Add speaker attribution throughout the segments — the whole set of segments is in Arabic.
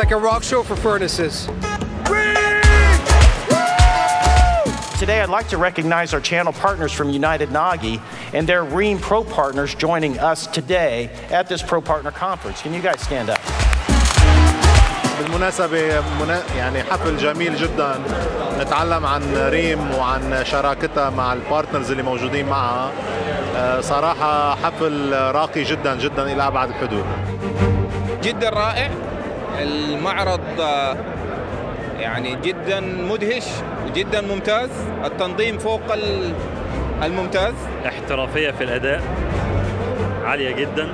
Speaker 1: like a rock show for furnaces.
Speaker 2: Today, I'd like to recognize our channel partners from United Nagi and their Rheem Pro Partners joining us today at this Pro Partner Conference. Can you guys stand up?
Speaker 3: بالمناسبة يعني حفل جميل جدا، نتعلم عن ريم وعن شراكتها مع البارتنرز اللي موجودين معها. صراحة حفل راقي جدا جدا إلى أبعد الحدود.
Speaker 4: جدا رائع المعرض، يعني جدا مدهش وجدا ممتاز، التنظيم فوق الممتاز،
Speaker 5: احترافية في الأداء عالية جدا،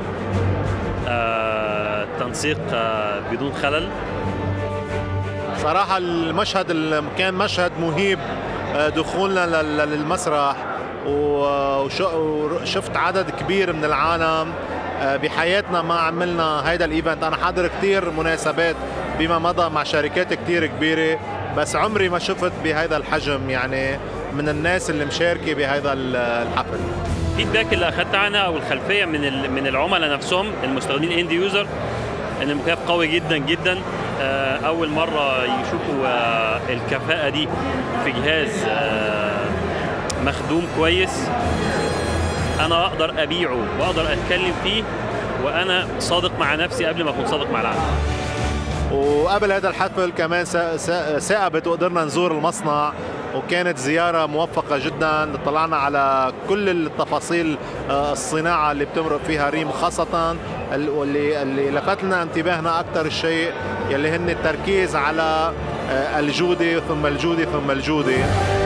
Speaker 5: التنسيق بدون خلل.
Speaker 3: صراحة المشهد كان مشهد مهيب، دخولنا للمسرح وشفت عدد كبير من العالم. بحياتنا ما عملنا هيدا الايفنت، انا حاضر كتير مناسبات بما مضى مع شركات كتير كبيرة، بس عمري ما شفت بهذا الحجم يعني من الناس اللي مشاركة بهذا الحفل.
Speaker 5: الفيدباك اللي اخذت عنها او الخلفية من العملاء نفسهم المستخدمين اند يوزر ان المكيف قوي جدا جدا. اول مرة يشوفوا الكفاءة دي في جهاز مخدوم كويس، انا اقدر ابيعه واقدر اتكلم فيه وانا صادق مع نفسي قبل ما اكون صادق مع العالم.
Speaker 3: وقبل هذا الحفل كمان ثاقبت وقدرنا نزور المصنع، وكانت زيارة موفقة جدا. اطلعنا على كل التفاصيل الصناعة اللي بتمرق فيها ريم، خاصة اللي لفت لنا انتباهنا أكثر الشيء يلي هن التركيز على الجودة ثم الجودة ثم الجودة.